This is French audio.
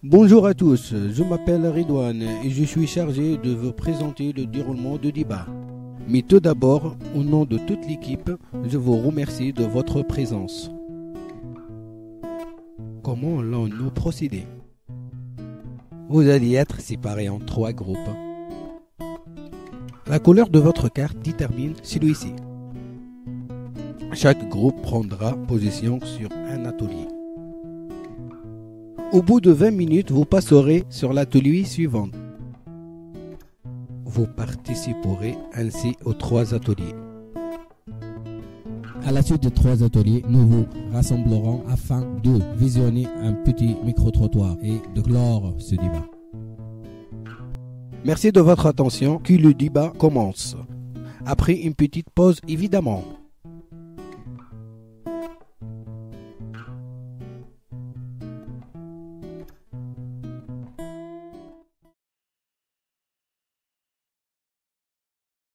Bonjour à tous, je m'appelle Ridouane et je suis chargé de vous présenter le déroulement du débat. Mais tout d'abord, au nom de toute l'équipe, je vous remercie de votre présence. Comment allons-nous procéder? Vous allez être séparés en 3 groupes. La couleur de votre carte détermine celui-ci. Chaque groupe prendra position sur un atelier. Au bout de 20 minutes, vous passerez sur l'atelier suivant. Vous participerez ainsi aux 3 ateliers. À la suite des 3 ateliers, nous vous rassemblerons afin de visionner un petit micro-trottoir et de clore ce débat. Merci de votre attention, que le débat commence. Après une petite pause évidemment.